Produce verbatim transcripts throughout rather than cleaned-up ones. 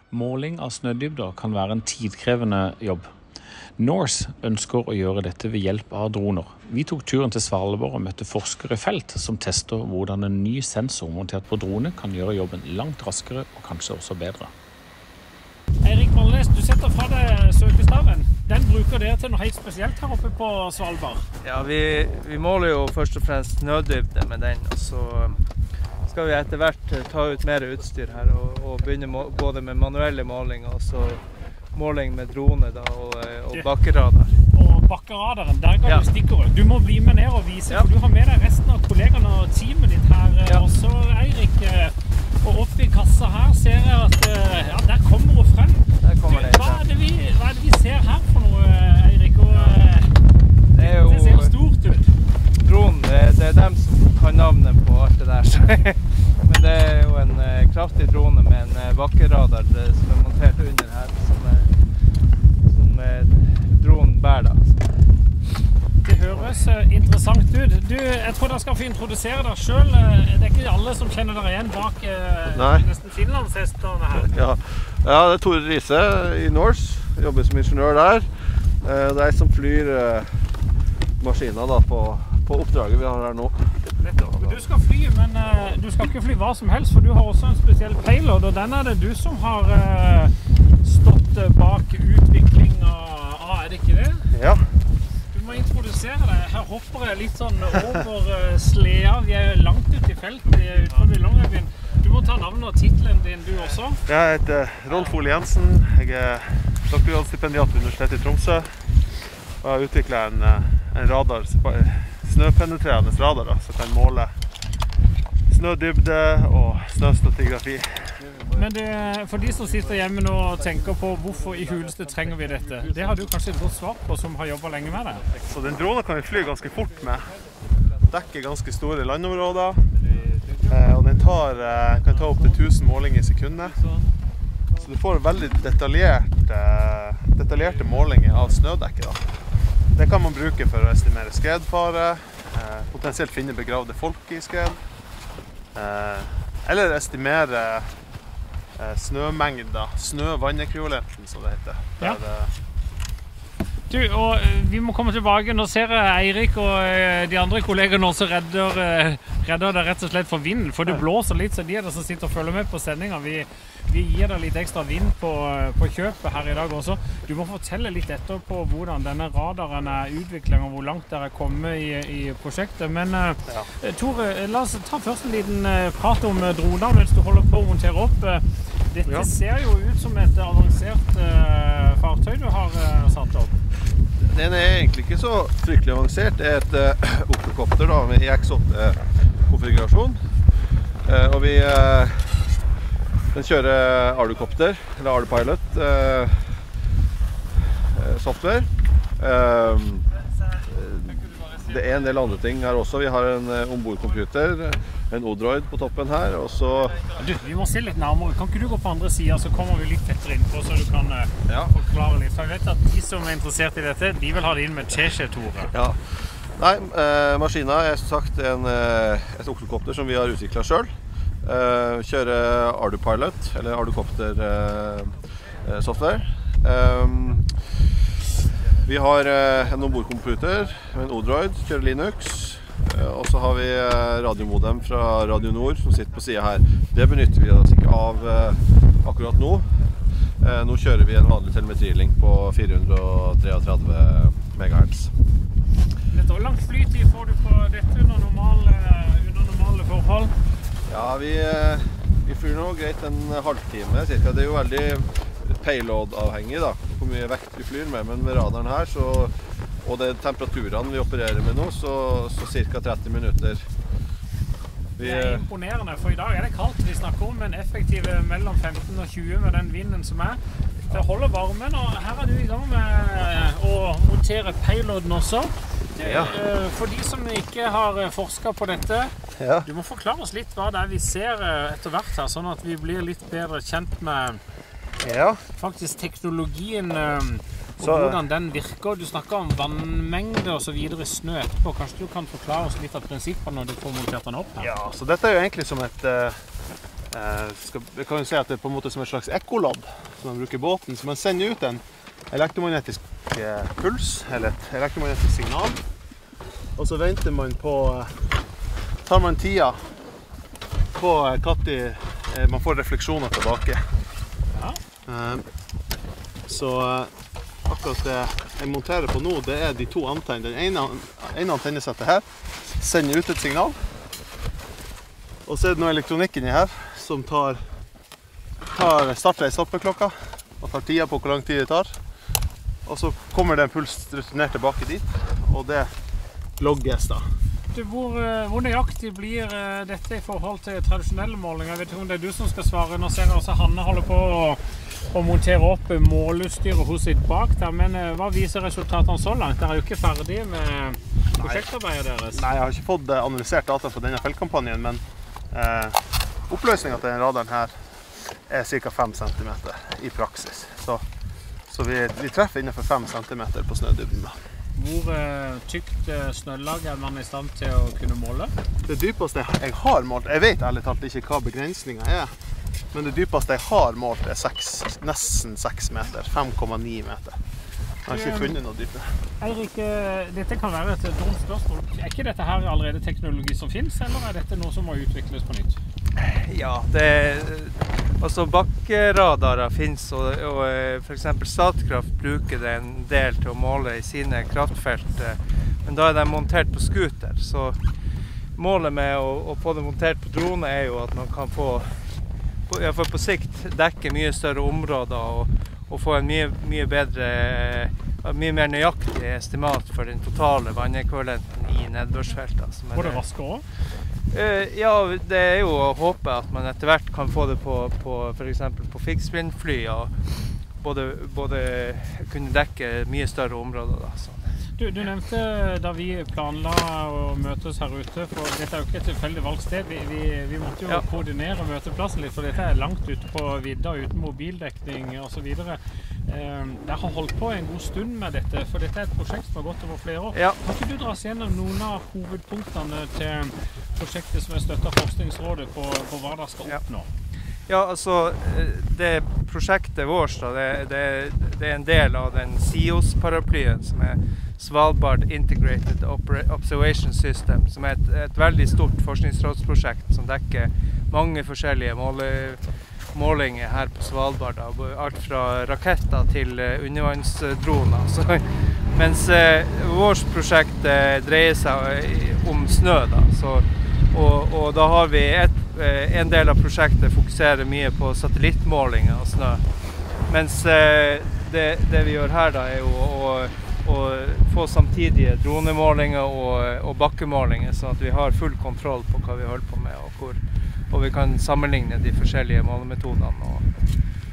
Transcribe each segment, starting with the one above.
Måling av snødybder kan være en tidkrevende jobb. Norse ønsker å gjøre dette ved hjelp av droner. Vi tok turen til Svalbard og møtte forskere i felt som tester hvordan en ny sensor montert på drone kan gjøre jobben langt raskere og kanskje også bedre. Eirik Malnes, du setter fra deg søkestaven. Den bruker dere til noe helt spesielt her oppe på Svalbard. Ja, vi, vi måler jo først og fremst snødybde med den, og så skal vi etter hvert ta ut mer utstyr her og, og begynne må, både med manuelle målinger og så måling med drone da, og, og bakkeradar. Og bakkeradaren, der ga ja. du stikkordet. Du må bli med ned og vise, ja. For du har med deg resten av kollegene og teamet ditt her. Ja. Og så Eirik, og oppi kassa her ser jeg at ja, der kommer hun frem. Der kommer du, det, hva, er det vi, hva er det vi ser her for noe, Eirik? Og, det, er jo, det ser stort ut. Dronen, det, det er dem som kan navnet på alt det der. Men det er jo en uh, kraftig drone med en uh, bakkeradar det, som er montert under her, som, uh, som uh, dronen bærer da. Det høres uh, interessant ut. Du, jeg tror dere skal få introdusere deg selv. Uh, det er ikke alle som kjenner dere igjen bak uh, nesten finlandshestene her. Ja. ja, det er Tore Riise i Norse. Jobber som ingeniør der. Uh, det er jeg som flyr uh, maskiner da, på, på oppdraget vi har her nå. Du skal fly, men uh, du skal ikke fly hva som helst, for du har også en spesiell payload, og den er det du som har uh, stått bak utvikling av, ah, er det ikke det? Ja. Du må introdusere deg. Her hopper jeg litt sånn over uh, sleda. Vi er langt ute i felt, vi er utenfor Longyearbyen. Du må ta navnet og titelen din, du også. Jeg heter Rolf Ole Jensen. Jeg er doktorgradsstipendiat ved Universitetet i Tromsø. Og jeg har utviklet en, en radar, snøpenetrerende radar, da, som kan måle snødybde og snøstratigrafi. Men det, for de som sitter hjemme nå og tenker på hvorfor i huleste trenger vi dette, det har du kanskje et godt svar på som har jobbet lenge med det? Så den dronen kan vi fly ganske fort med. Dekker ganske store landområder. Og den tar, kan ta opp til tusen målinger i sekundet. Så du får veldig detaljerte, detaljerte målinger av snødekket da. Det kan man bruke for å estimere skredfare, eh, potensielt finne begravde folk i skred, eh, eller estimere eh, snømengder, snø-vannekvivalenten som det heter. Ja. Der, du, og vi må komme tilbake. Nå ser jeg Eirik og de andre kollegene også redder, redder det rett og slett for vinden, for det blåser litt, så de er det som sitter og følger med på sendingen. Vi, vi gir deg litt ekstra vind på, på kjøpet her i dag også. Du må fortelle litt etter på hvordan denne radaren er utviklet og hvor langt dere er kommet i, i prosjektet. Men ja. Tore, la oss ta først en liten prat om droner mens du holder på å montere opp. Dette ja. Ser jo ut som et avansert uh, fartøy du har uh, satt opp. Den er egentlig ikke så fryktelig avansert. Det er et uh, oktokopter da, med I X åtte-konfigurasjon. Uh, og vi uh, den kjører Ardukopter, eller Ardupilot uh, software. Uh, det er en del andre ting her også. Vi har en uh, ombordcomputer, en Odroid på toppen her, og så... Du, vi må se litt nærmere. Kan ikke du gå på andre siden, så kommer vi litt tettere inn på, så du kan uh, ja. Forklare litt. For jeg vet at de som er interessert i dette, de vil ha det inn med teskje, Tore. Ja. Nei, uh, maskinen er som sagt en, uh, et oktokopter som vi har utviklet selv. Uh, kjører Ardupilot, eller Ardukopter uh, uh, software. Um, vi har uh, en ombordcomputer, en Odroid, kjører Linux. Uh, og så har vi uh, radiomodem fra Radio Nord som sitter på siden her. Det benytter vi oss ikke av uh, akkurat nå. Uh, nå kjører vi en vanlig telemetrilink på fire hundre og trettini megahertz. Hvor lang flytid får du på dette under normale, under normale forhold? Ja, vi, vi flyr nå greit en halvtime cirka. Det er jo veldig payload-avhengig da, hvor mye vekt vi flyr med, men med radaren her, så, og det er temperaturene vi opererer med nå, så, så cirka tretti minutter. Vi, det er imponerende, for i dag er det kaldt. Vi snakker om en effektiv mellom femten og tjue med den vinden som er. Det holder varmen, og her er du i gang med å montere payloaden også. Ja. For de som ikke har forsket på dette, ja. Du må forklare oss litt hva det er vi ser etter hvert her, sånn at vi blir litt bedre kjent med ja. Faktisk teknologien og så, hvordan den virker. Du snakker om vannmengde og så videre i snø etterpå. Kanskje du kan forklare oss litt av prinsippene når du får montert den opp her? Ja, så dette er jo egentlig som et, Eh, skal, vi kan jo si at det er på en måte som et slags ekkolodd som man bruker i båten, så man sender ut en elektromagnetisk eh, puls, eller et elektromagnetisk signal, og så venter man på, tar man tida på når eh, man får refleksjoner tilbake. Ja. Eh, så eh, akkurat det jeg monterer på nå, det er de to antennene. Den ene, ene antennesettet her sender ut et signal, og så er det noe elektronikk inni her som tar, tar starter en stoppeklokka og tar tida på hvor lang tid det tar. Og så kommer det en puls returnert tilbake dit, og det logges da. Du, hvor, hvor nøyaktig blir dette i forhold til tradisjonelle målinger? Jeg vet ikke om det er du som skal svare. Nå ser jeg også Hanne holder på å, å montere opp måleutstyret hos sitt bak der, men hva viser resultatene så langt? Dere er jo ikke ferdig med prosjektarbeidet deres. Nei, jeg har ikke fått analysert data på denne feltkampanjen, men eh, oppløsningen til den radaren her er ca. fem centimeter i praksis. Så, så vi, vi treffer innenfor fem centimeter på snødybden. Da. Hvor eh, tykt eh, snølag er man i stand til å kunne måle? Det dypeste jeg har målt, jeg vet ærlig talt ikke hva begrensningen er, men det dypeste jeg har målt er seks, nesten seks meter, fem komma ni meter. Jeg har ikke funnet noe dypere. Eirik, dette kan være et dumt spørsmål. Er ikke dette her allerede teknologi som finnes, eller er dette noe som må utvikles på nytt? Ja, det, altså bakkeradarer finnes, og, og for eksempel Statkraft bruker det en del til å måle i sine kraftfelt, men da er de montert på scooter, så målet med å, å få det montert på drone er jo at man kan få, på, ja, for på sikt dekke mye større områder og, og få en mye, mye bedre, mye mer nøyaktig estimat for den totale vannekvivalenten i nedbørsfeltet. Får det raskere også? Uh, ja, det er jo å håpe at man etter hvert kan få det på, på for eksempel på fixed-wing-fly, og både, både kunne dekke mye større områder. Da, så. Du, du nevnte da vi planla å møtes her ute, for dette er jo ikke et tilfeldig valgt sted. Vi, vi, vi måtte jo ja. koordinere møteplassen litt, for dette er langt ute på vidda, uten mobildekning og så videre. Eh, jeg har holdt på en god stund med dette, for dette er et prosjekt som har gått over flere år. Ja. Kan ikke du dra oss gjennom noen av hovedpunktene til prosjektet som er støttet av Forskningsrådet på, på hva det skal oppnå? Ja, altså, det prosjektet vårt, da, det, det, det er en del av den SIOS-paraplyen, som er Svalbard Integrated Observation System, som er et, et veldig stort forskningsrådsprosjekt som dekker mange forskjellige måle, målinger her på Svalbard, da, alt fra raketter til undervannsdroner. Så, mens eh, vårt prosjekt eh, dreier seg om snø, da, så, og, og da har vi et, eh, en del av prosjektet fokuserer mye på satellittmålinger av snø, mens eh, det, det vi gjør her da er jo å og få samtidige dronemålinger og, og bakkemålinger, sånn at vi har full kontroll på hva vi holder på med, og, hvor, og vi kan sammenligne de forskjellige målemetodene. Og,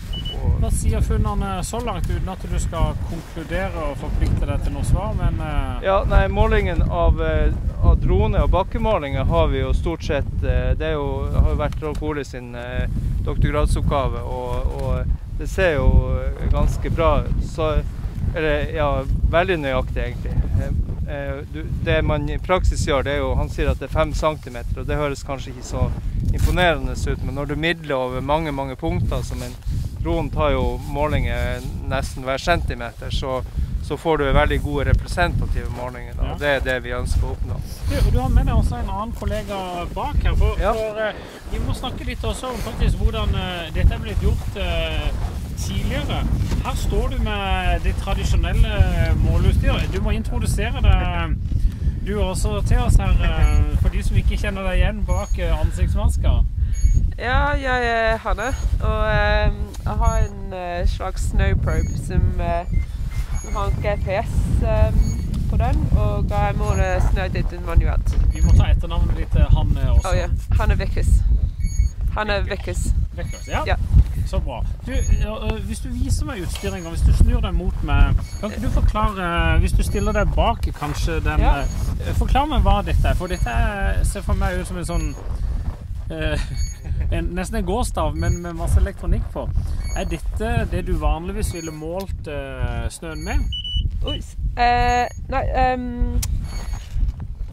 og Hva sier funnene så langt, uten at du skal konkludere og forplikte deg til noe svar? Men, uh... ja, nei, målingen av, av drone- og bakkemålinger har vi jo stort sett, det er jo, har jo vært Rolf Ole sin uh, doktorgradsoppgave, og, og det ser jo ganske bra ut. Eller, ja, veldig nøyaktig egentlig. Det man i praksis gjør, det er jo, han sier at det er fem centimeter, og det høres kanskje ikke så imponerende ut, men når du midler over mange, mange punkter, som en drone tar jo målinger nesten hver centimeter, så, så får du veldig gode representative målinger, da, og det er det vi ønsker å oppnå. Du, du har med deg også en annen kollega bak her, for, ja. for vi må snakke litt også om faktisk hvordan dette er blitt gjort tidligere. Her står du med det tradisjonelle måleutstyret. Du må introdusere deg du også til oss her, for de som ikke kjenner deg igjen bak ansiktsmasker. Ja, jeg er Hanne, og eh, jeg har en eh, slags snowprobe som, eh, som har en G P S eh, på den, og jeg måler snødybden manuelt. Vi må ta etternavnet ditt til Hanne også. Oh, ja. Hanne Vickers. Hanne Vickers. Vickers, ja. Ja. Så bra. Du, hvis du viser meg utstyret en gang, hvis du snur deg mot meg, kan ikke du forklare, hvis du stiller deg bak kanskje den, ja. Forklar meg hva dette er, for dette er, ser for meg ut som en sånn, eh, en, nesten en gåstav, men med masse elektronikk på. Er dette det du vanligvis ville målt eh, snøen med? Oi, eh, nei, um,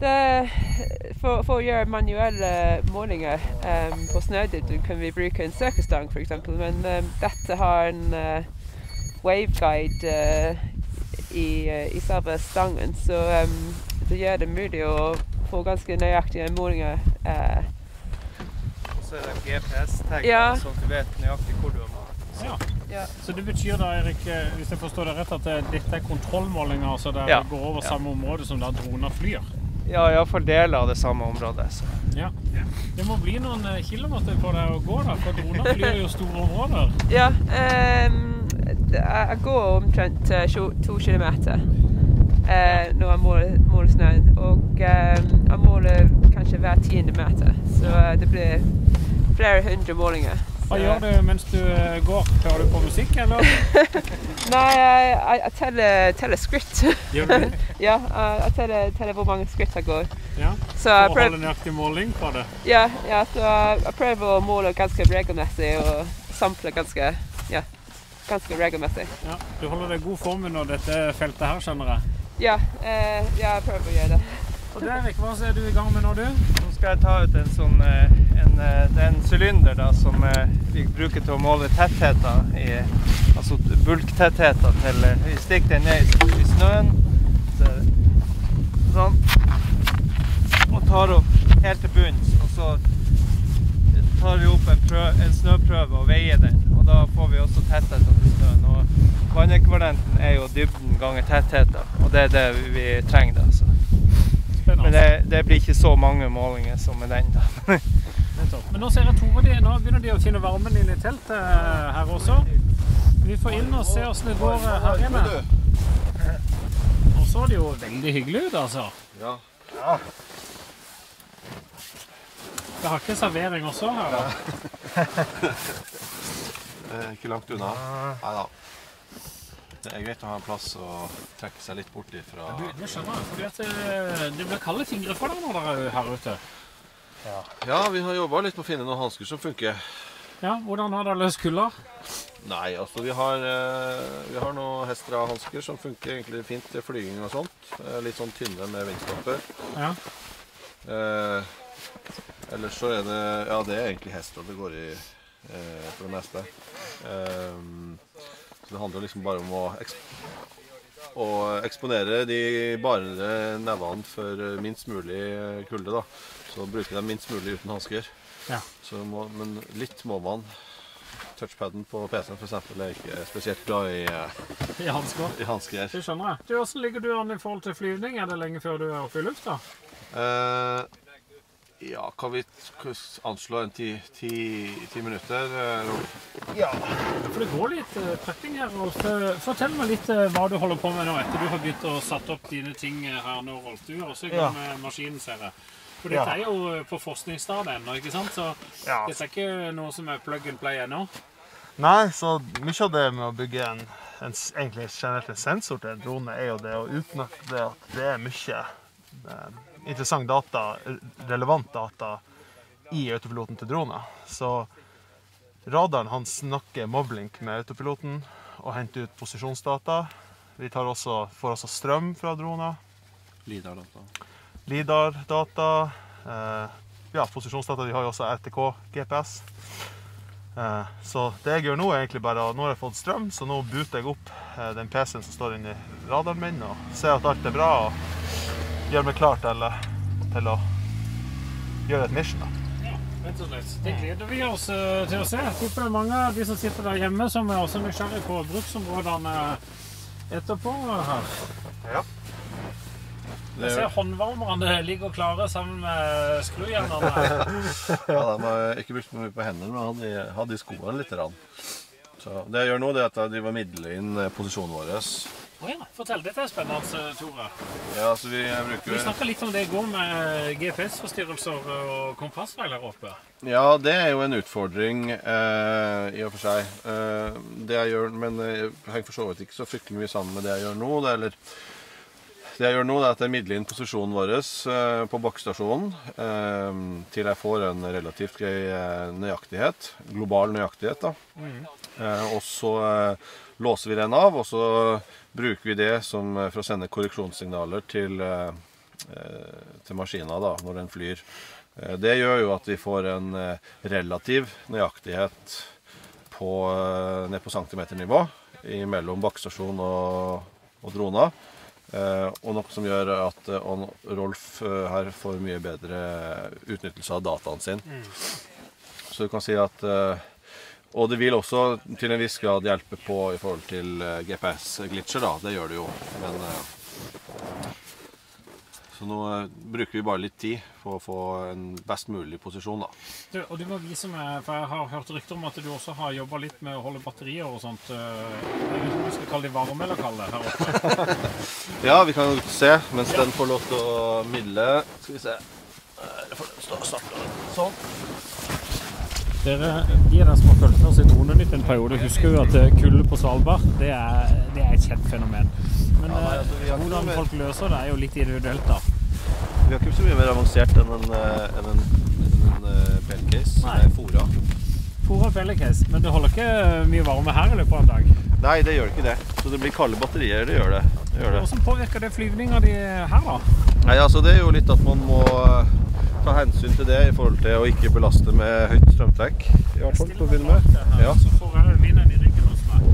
Det, for, for å gjøre manuelle målinger um, på snødybden kan vi bruke en søkestang for eksempel, men um, dette har en uh, waveguide uh, i, uh, i selve stangen, så um, det gjør det mulig å få ganske nøyaktige målinger. Uh, Og så er det G P S-tagger, ja. så du vet nøyaktig hvor du har målt. Ja. Ja. Så det betyr da, Erik, hvis jeg forstår det rett, at dette er kontrollmålinger, så det Ja. går over Ja. samme område som da droner flyr? Ja, i hvert fall deler av det samme området. Så. Ja. Det må bli noen kilometer på deg å gå da, for droner flyr jo store områder. Ja, um, det, jeg går omtrent uh, to kilometer uh, når jeg måler, måler snøen, og um, jeg måler kanskje hver tiende meter, så uh, det blir flere hundre målinger. Hva gjør du mens du går? Hører du på musikk, eller? Nei, jeg, jeg teller, teller skritt. Gjør du det? Ja, jeg teller, teller hvor mange skritt jeg går. Ja, Så for jeg å prøver, holde nøyaktig måling på det. ja, ja, så jeg prøver å måle ganske regelmessig og sample ganske, ja, ganske regelmessig. Ja, du holder deg god form under dette feltet her, skjønner jeg. Ja, eh, ja, jeg prøver å gjøre det. Og det, Erik, hva er du i gang med nå, du? Nå skal jeg ta ut en sånn, eh, en, eh, det er en sylinder da, som eh, vi bruker til å måle tettheter, i, altså bulktettheter til, eh, vi stikker den ned i, i snøen, så, sånn, og tar opp helt til bunns, og så tar vi opp en, prøv, en snøprøve og veier den, og da får vi også tettheten til snøen, og vannekvivalenten er jo dybden ganger tettheter, og det er det vi trenger da, så. Men det, det blir ikke så mange målinger som med den da. Men nå ser jeg Tore, de, nå begynner de å finne varmen inn i teltet her også. Vi får inn og se hvordan det går her inne. Nå så det jo veldig hyggelig ut, altså. Ja. Ja. Det har ikke servering også her da. Det er ikke langt unna. Neida. Det er greit å ha en plass å trekke seg litt bort ifra. Du, det skjønner jeg, fordi at det, det blir kalde fingre for deg når dere er her ute. Ja, vi har jobbet litt med å finne noen hansker som funker. Ja, hvordan har dere løst kulder? Nei, altså vi har, eh, vi har noen Hestra-hansker som funker egentlig fint til flyging og sånt. Eh, litt sånn tynne med vindstopper. Ja. Eh, ellers så er det, ja det er egentlig Hestra det går i eh, for det meste. Eh, så det handler liksom bare om å, eksp å eksponere de bare nevene for minst mulig kulde da. Så bruker de minst mulig uten hansker. Ja. Så må, men litt må man. Touchpadden på P C-en for eksempel er ikke spesielt glad i, I hansker. i hansker. Det skjønner jeg. Du, hvordan ligger du an i forhold til flyvning? Er det lenge før du er oppe i lufta? Eh, ja, kan vi anslå en ti, ti, ti minutter? Ja. For det går litt uh, prepping her, Rolf. Fortell meg litt uh, hva du holder på med nå etter du har begynt å satt opp dine ting her nå, Rolf. Du er også i gang med maskinen, ser jeg. For dette er jo på forskningsstadiet ennå, ikke sant? Så Ja. dette er ikke noe som er plug and play ennå. Nei, så mye av det med å bygge en, en egentlig generelt en sensor til en drone er jo det å utnytte det at det er mye eh, interessant data, relevant data i autopiloten til droner. Så radaren han snakker moblink med autopiloten og henter ut posisjonsdata. Vi tar også, får også strøm fra droner. Lidar-data. Lidar-data, eh, ja, posisjonsdata, de har jo også R T K G P S. Eh, så det jeg gjør nå er egentlig bare, nå har jeg fått strøm, så nå booter jeg opp eh, den P C-en som står inne i radaren min, og ser at alt er bra, og gjør meg klar til, til å gjøre et mission da. Ja, rett og slett. Det gleder vi oss uh, til å se. Jeg tipper det er mange av de som sitter der hjemme som er også nysgjerrig på bruksområdene etterpå her. Ja. Jeg ser håndvarmerne ligger klare sammen med skrujernene. Ja, de har ikke brukt mye på hendene, men hadde, hadde i skoene litt. Så det jeg gjør nå, det er at jeg driver midler inn posisjonen vår. Å ja, fortell. Dette er spennende, Tore. Ja, så vi bruker... Vi snakket litt om det i går med G P S-forstyrrelser og kompassfeil her oppe. Ja, det er jo en utfordring eh, i og for seg. Eh, det jeg gjør, men jeg henger for så vidt ikke så fryktelig mye sammen med det jeg gjør nå. Det, eller, det jeg gjør nå, det er at jeg midler inn posisjonen vår eh, på bakkestasjonen eh, til jeg får en relativt grei nøyaktighet, global nøyaktighet da. Mm. Eh, og så eh, låser vi den av, og så bruker vi det som, for å sende korreksjonssignaler til, til maskinen da, når den flyr. Det gjør jo at vi får en relativ nøyaktighet på, ned på centimeternivå mellom bakkestasjon og, og droner. Og noe som gjør at Rolf her får mye bedre utnyttelse av dataen sin. Mm. Så du kan si at, og det vil også til en viss grad hjelpe på i forhold til G P S-glitcher da, det gjør det jo. Men, så nå bruker vi bare litt tid for å få en best mulig posisjon da. Du, og du må vise meg, for jeg har hørt rykter om at du også har jobbet litt med å holde batterier og sånt. Jeg vet ikke om vi skal kalle det varme eller kalle det her oppe. Ja, vi kan jo se, mens ja. Den får lov til å midle. Skal vi se. Det får stå og starte sånn. Dere, de er der som har følt med oss i Dronenytt en periode, husker jo at kulde på Svalbard, det er, det er et kjent fenomen. Men ja, nei, altså, hvordan folk løser det er jo litt individuelt da. Vi har ikke så mye mer avansert enn en, en, en, en pellecase, som er fora. Fora pellecase, men det holder ikke mye varme her i løpet av en dag? Nei, det gjør ikke det. Så det blir kalde batterier, det gjør det. det, gjør det. Hvordan påvirker det flyvninga di her da? Nei, altså det er jo litt at man må ta hensyn til det i forhold til å ikke belaste med høyt strømtrekk. I hvert fall til å begynne med. Ja. Så får jeg vinden i ryggen hos meg.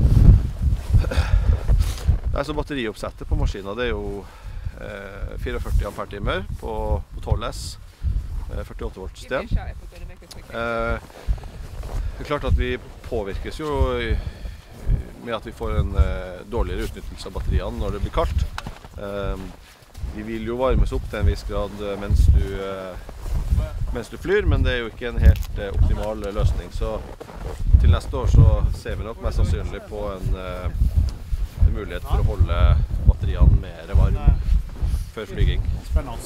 Nei, så batterioppsettet på maskinen, det er jo eh, førtifire ampere-timer på, på tolv S, eh, førtiåtte volt system. Eh, det er klart at vi påvirkes jo med at vi får en eh, dårligere utnyttelse av batteriene når det blir kaldt. Eh, de vil jo varmes opp til en viss grad mens du, eh, mens du flyr, men det er jo ikke en helt eh, optimal løsning. Så til neste år så ser vi nok mest sannsynlig på en eh, mulighet for å holde batteriene mer varme før flyging. Spennende.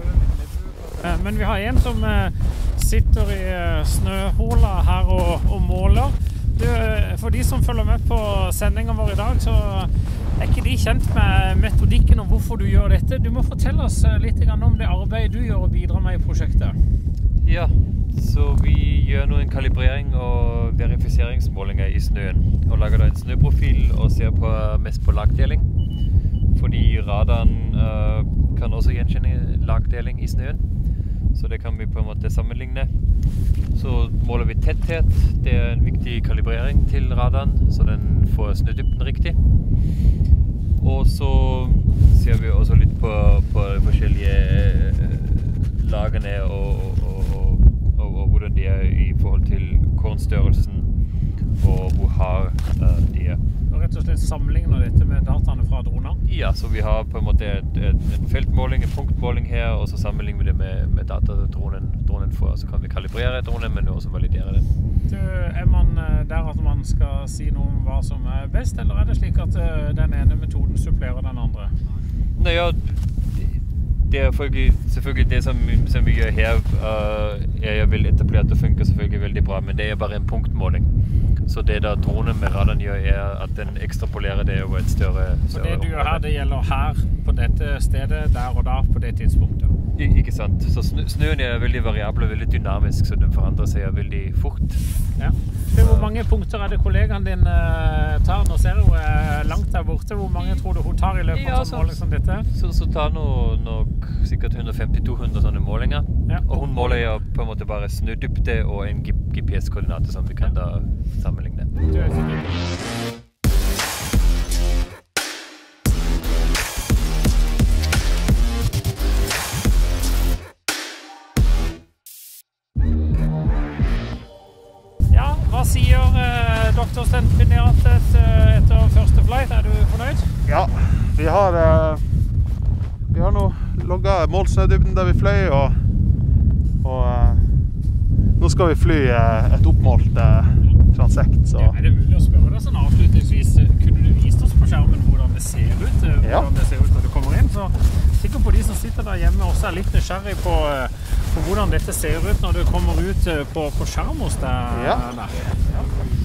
Men vi har en som sitter i snøhola her og, og måler. Du, for de som følger med på sendingen vår i dag, så er ikke de kjent med metodikken om hvorfor du gjør dette. Du må fortelle oss litt om det arbeidet du gjør og bidrar med i prosjektet. Ja, så vi gjør noen kalibrering og verifiseringsmålinger i snøen, og lager da en snøprofil og ser på, mest på lagdeling, fordi radaren uh, kan også gjenkjenne lagdeling i snøen, så det kan vi på en måte sammenligne. Så måler vi tetthet, det er en viktig kalibrering til radaren, så den får snødybden riktig. Og så ser vi også litt på, på forskjellige lagene og, og, og, og, og hvordan de er i forhold til kornstørrelsen og hvor hard uh, de er. Og rett og slett sammenligner dette med dataene fra droner? Ja, så vi har på en måte et, et, en feltmåling, en punktmåling her, og så sammenligner vi det med, med datadronen dronen får. Så kan vi kalibrere dronen, men også validere den. Du, er man der at man skal si noe om hva som er best, eller er det slik at den ene metoden supplerer den andre? Nei, ja, det er selvfølgelig det som, som vi gjør her, uh, er jo vel etablert og funker selvfølgelig veldig bra, men det er bare en punktmåling. Så det da dronen med radaren gjør er at den ekstrapolerer det over et større, større Så det du gjør her, det gjelder her, på dette stedet, der og da, på det tidspunktet? I, ikke sant. Så snø, snøen er veldig variabel og veldig dynamisk, så den forandrer seg veldig fort. Ja. Hvor mange punkter er det kollegaen din uh, tar? Nå ser hun uh, langt der borte. Hvor mange tror du hun tar i løpet av ja, sånn måling som dette? Så, så tar hun nok sikkert hundre femti til to hundre sånne målinger. Ja. Og hun måler jo på en måte bare snødybde og en G P S-koordinate som vi kan da sammenligne. Du er sikker. Hva sier eh, doktorstipendiatet etter første flight? Er du fornøyd? Ja, vi har, eh, vi har nå logget målsnødybden der vi fløy, og, og eh, nå skal vi fly eh, et oppmålt eh, transekt. Så. Ja, er det mulig å spørre deg sånn avslutningsvis? Kunne du vist oss på skjermen hvordan det ser ut? Hvordan ja. det ser ut når du kommer inn? Så sikkert på de som sitter der hjemme også er litt nysgjerrig på på hvordan dette ser ut når du kommer ut på, på skjerm hos deg. Ja. Der. Ja.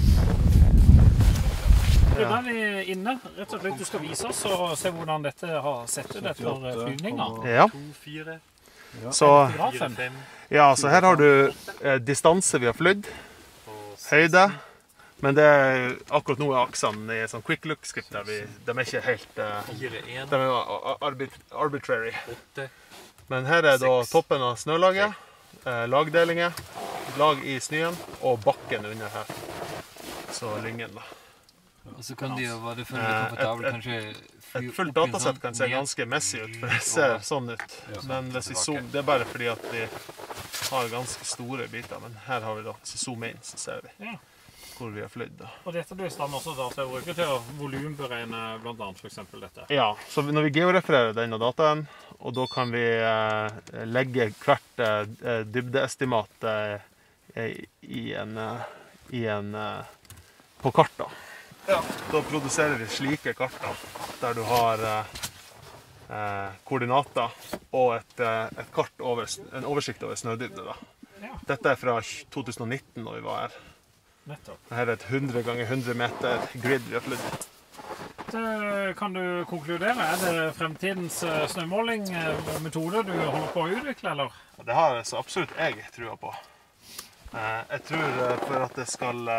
Det er der vi er inne. Rett og slett du skal vise oss og se hvordan dette har sett ut etter flyvninger. Ja. Så, ja, så her har du eh, distanse vi har flydd, høyde, men det er akkurat nå er aksene i sånn quick look-skript der vi, de er ikke helt, eh, de er arbit, arbitrary. Men her er da toppen av snølaget, eh, lagdelinger, lag i snøen og bakken under her. Så lyngen da. Og så kan de jo være det følge komfortabelt, kanskje Et fullt datasett kan se ganske messig ut, for det ser sånn ut. Men hvis vi zoom, det er bare fordi at vi har ganske store biter, men her har vi da, hvis vi zoomer inn, så ser vi hvor vi har flydd da. Og dette blir i stand også da til å bruke til å volumberegne blant annet for eksempel dette. Ja, så når vi georefererer denne dataen, og da kan vi eh, legge hvert eh, dybdeestimat eh, i en, eh, i en eh, på karta. Ja, da produserer vi slike karter, der du har eh, koordinater og et, eh, et kart over, en oversikt over snødybde da. Ja. Dette er fra to tusen og nitten når vi var her. Nettopp. Dette er et hundre ganger hundre meter grid vi har flydd. Det kan du konkludere? Er det fremtidens snømåling-metode du holder på å utvikle, eller? Det har så absolutt jeg trua på. Jeg tror for at det skal...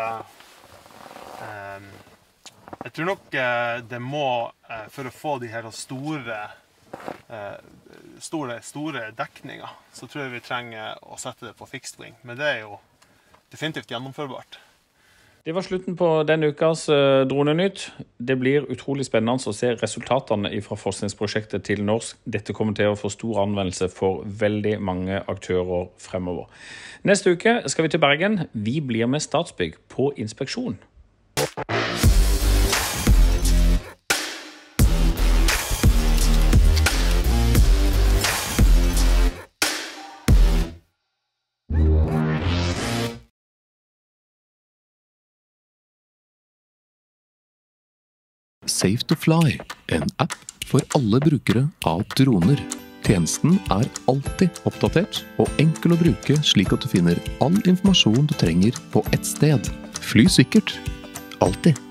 Jeg tror nok det må, for å få de her store, store, store dekninger, så tror jeg vi trenger å sette det på fixed wing. Men det er jo definitivt gjennomførbart. Det var slutten på denne ukas Dronenytt. Det blir utrolig spennende å se resultatene fra forskningsprosjektet til Norsk. Dette kommer til å få stor anvendelse for veldig mange aktører fremover. Neste uke skal vi til Bergen. Vi blir med Statsbygg på inspeksjon. Safe to Fly, en app for alle brukere av droner. Tjenesten er alltid oppdatert og enkel å bruke slik at du finner all informasjon du trenger på ett sted. Fly sikkert. Alltid.